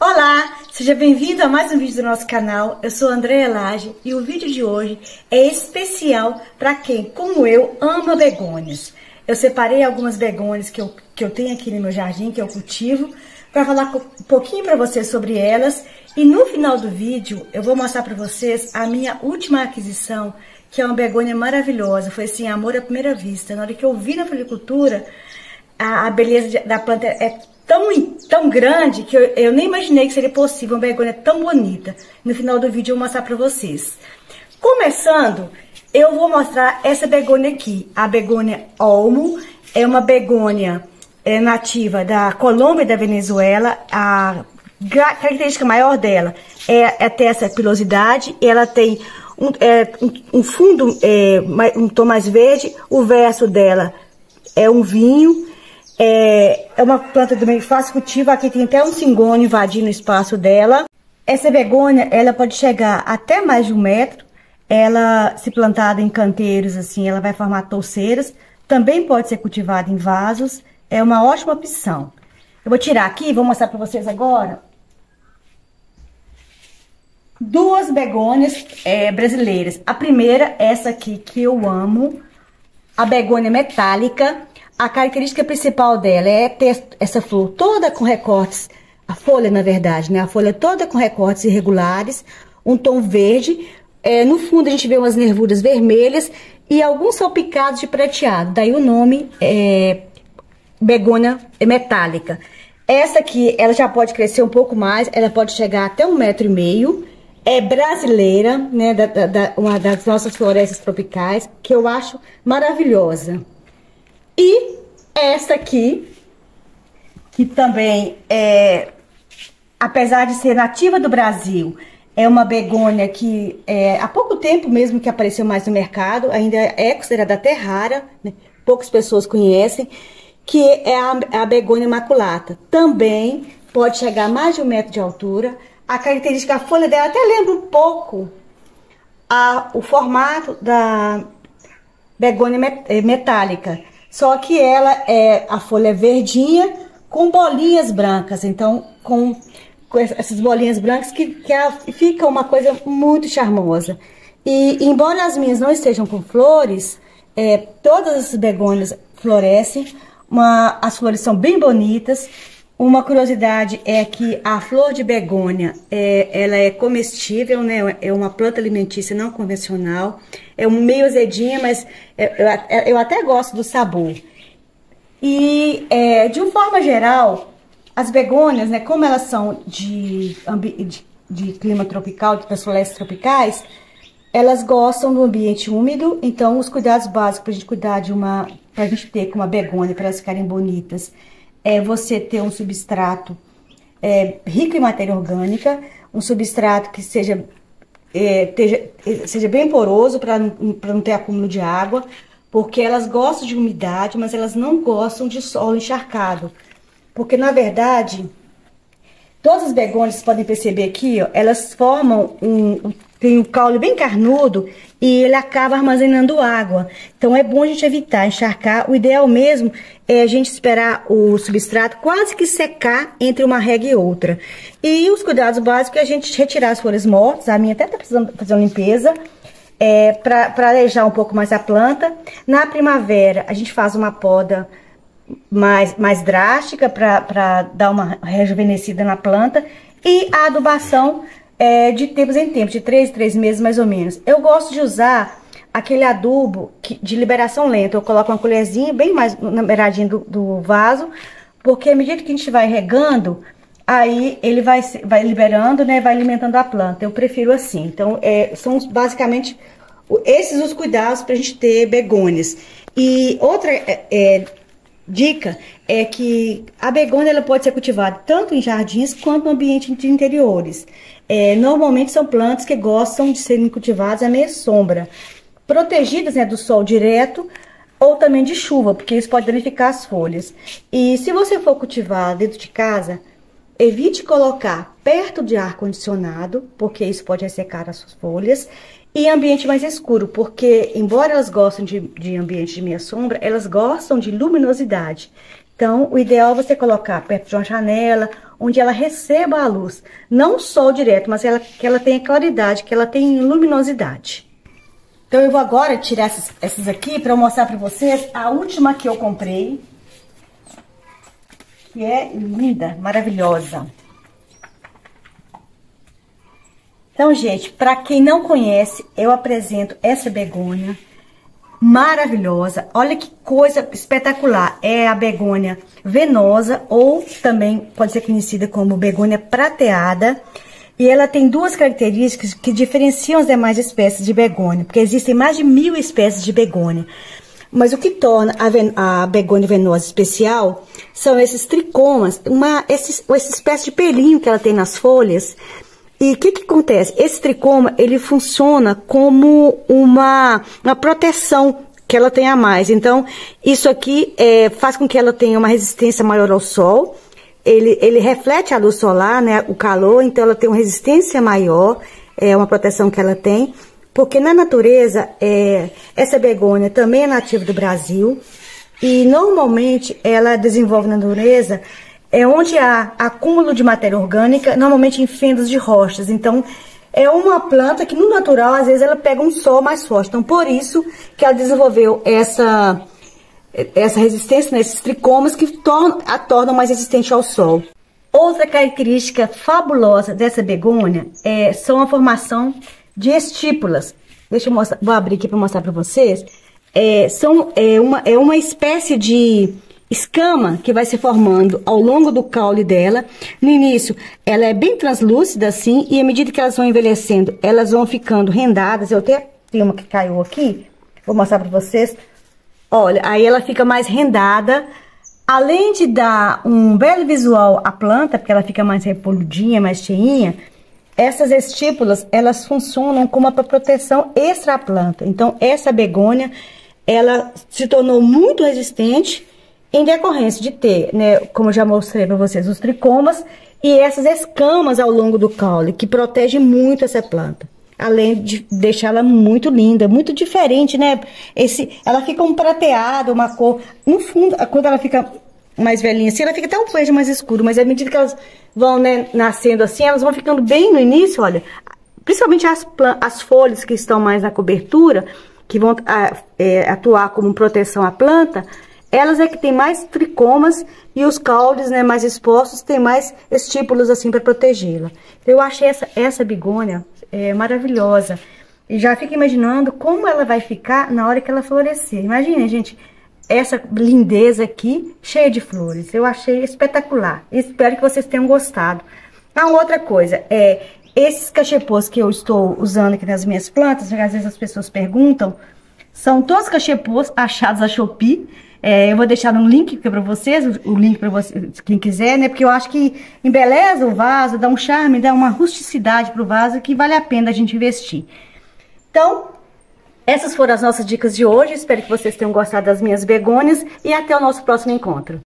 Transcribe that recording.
Olá, seja bem-vindo a mais um vídeo do nosso canal. Eu sou a Andréia Lage e o vídeo de hoje é especial para quem, como eu, ama begônias. Eu separei algumas begônias que eu tenho aqui no meu jardim, que eu cultivo, para falar um pouquinho para vocês sobre elas. E no final do vídeo eu vou mostrar para vocês a minha última aquisição, que é uma begônia maravilhosa. Foi assim, amor à primeira vista. Na hora que eu vi na floricultura, a beleza da planta é tão grande que eu nem imaginei que seria possível uma begônia tão bonita. No final do vídeo eu vou mostrar para vocês. Começando, eu vou mostrar essa begônia aqui, a begônia olmo. É uma begônia nativa da Colômbia e da Venezuela. A característica maior dela é ter essa pilosidade. Ela tem um fundo, um tom mais verde. O verso dela é um vinho. É uma planta também fácil cultivo. Aqui tem até um cingônio invadindo o espaço dela. Essa begônia, ela pode chegar até mais de 1 metro. Ela, se plantada em canteiros, assim, ela vai formar touceiras. Também pode ser cultivada em vasos. É uma ótima opção. Eu vou tirar aqui e vou mostrar para vocês agora 2 begônias brasileiras. A primeira, essa aqui que eu amo, a begônia metálica. A característica principal dela é ter essa flor toda com recortes, a folha na verdade, né? A folha toda com recortes irregulares, um tom verde. No fundo a gente vê umas nervuras vermelhas e alguns salpicados de prateado. Daí o nome begônia metálica. Essa aqui, ela já pode crescer um pouco mais, ela pode chegar até 1,5 metros. É brasileira, né? Uma das nossas florestas tropicais, que eu acho maravilhosa. E essa aqui, que também apesar de ser nativa do Brasil, é uma begônia que há pouco tempo mesmo que apareceu mais no mercado, ainda é considerada até rara, né? Poucas pessoas conhecem, que é a begônia maculata. Também pode chegar a mais de 1 metro de altura. A característica, a folha dela até lembra um pouco o formato da begônia metálica. Só que ela a folha é verdinha com bolinhas brancas. Então, com essas bolinhas brancas que fica uma coisa muito charmosa. E embora as minhas não estejam com flores, todas as begônias florescem. As flores são bem bonitas. Uma curiosidade é que a flor de begônia, ela é comestível, né? É uma planta alimentícia não convencional. É meio azedinha, mas eu até gosto do sabor. E, de uma forma geral, as begônias, né? Como elas são de clima tropical, das florestas tropicais, elas gostam do ambiente úmido. Então, os cuidados básicos pra gente cuidar pra gente ter com uma begônia, para elas ficarem bonitas, é você ter um substrato rico em matéria orgânica, um substrato que seja bem poroso para não ter acúmulo de água, porque elas gostam de umidade, mas elas não gostam de solo encharcado. Porque, na verdade, todas as begônias, vocês podem perceber aqui, ó, elas formam tem um caule bem carnudo e ele acaba armazenando água. Então é bom a gente evitar encharcar. O ideal mesmo é a gente esperar o substrato quase que secar entre uma rega e outra. E os cuidados básicos é a gente retirar as folhas mortas. A minha até tá precisando fazer uma limpeza para arejar um pouco mais a planta. Na primavera a gente faz uma poda mais drástica para dar uma rejuvenescida na planta. E a adubação de tempos em tempos, de 3 em 3 meses mais ou menos. Eu gosto de usar aquele adubo de liberação lenta. Eu coloco uma colherzinha bem mais na beiradinha do vaso, porque à medida que a gente vai regando, aí ele vai liberando, né? Vai alimentando a planta. Eu prefiro assim. Então, são basicamente esses os cuidados pra gente ter begônias. E outra dica é que a begônia ela pode ser cultivada tanto em jardins quanto no ambiente de interiores. Normalmente são plantas que gostam de serem cultivadas à meia sombra, protegidas, né, do sol direto ou também de chuva, porque isso pode danificar as folhas. E se você for cultivar dentro de casa, evite colocar perto de ar-condicionado, porque isso pode ressecar as suas folhas. E ambiente mais escuro, porque embora elas gostem de ambiente de meia sombra, elas gostam de luminosidade. Então, o ideal é você colocar perto de uma janela onde ela receba a luz. Não o sol direto, mas que ela tenha claridade, que ela tenha luminosidade. Então, eu vou agora tirar essas aqui para mostrar para vocês a última que eu comprei. Que é linda, maravilhosa. Então, gente, para quem não conhece, eu apresento essa begônia maravilhosa. Olha que coisa espetacular. É a begônia venosa, ou também pode ser conhecida como begônia prateada. E ela tem duas características que diferenciam as demais espécies de begônia, porque existem mais de 1000 espécies de begônia. Mas o que torna a begônia venosa especial são esses tricomas, essa espécie de pelinho que ela tem nas folhas. E o que acontece? Esse tricoma, ele funciona como uma proteção que ela tem a mais. Então, isso aqui faz com que ela tenha uma resistência maior ao sol. Ele reflete a luz solar, né, o calor, então ela tem uma resistência maior, é uma proteção que ela tem. Porque na natureza, essa begônia também é nativa do Brasil. E normalmente ela desenvolve na natureza onde há acúmulo de matéria orgânica, normalmente em fendas de rochas. Então, é uma planta que no natural, às vezes, ela pega um sol mais forte. Então, por isso que ela desenvolveu essa resistência nesses tricomas que a tornam mais resistente ao sol. Outra característica fabulosa dessa begônia são a formação de estípulas. Deixa eu mostrar, vou abrir aqui para mostrar para vocês. É uma espécie de escama que vai se formando ao longo do caule dela. No início, ela é bem translúcida assim, e à medida que elas vão envelhecendo, elas vão ficando rendadas. Eu até tenho uma que caiu aqui, vou mostrar para vocês. Olha, aí ela fica mais rendada. Além de dar um belo visual à planta, porque ela fica mais repoludinha, mais cheinha, essas estípulas, elas funcionam como uma proteção extra à planta. Então, essa begônia, ela se tornou muito resistente em decorrência de ter, né, como eu já mostrei para vocês, os tricomas e essas escamas ao longo do caule, que protegem muito essa planta. Além de deixá-la muito linda, muito diferente, né? Ela fica um prateado, uma cor. No fundo, quando ela fica mais velhinha assim, ela fica até um verde mais escuro, mas à medida que elas vão, né, nascendo assim, elas vão ficando bem no início, olha. Principalmente as folhas que estão mais na cobertura, que vão atuar como proteção à planta, elas é que tem mais tricomas e os caules, né, mais expostos, tem mais estípulos assim para protegê-la. Eu achei essa begônia maravilhosa. E já fico imaginando como ela vai ficar na hora que ela florescer. Imagina, gente, essa lindeza aqui, cheia de flores. Eu achei espetacular. Espero que vocês tenham gostado. Ah, outra coisa, esses cachepôs que eu estou usando aqui nas minhas plantas, às vezes as pessoas perguntam, são todos cachepôs achados na Shopee. Eu vou deixar um link para vocês, o link para vocês, quem quiser, né? Porque eu acho que embeleza o vaso, dá um charme, dá uma rusticidade pro vaso que vale a pena a gente investir. Então, essas foram as nossas dicas de hoje. Espero que vocês tenham gostado das minhas begônias e até o nosso próximo encontro.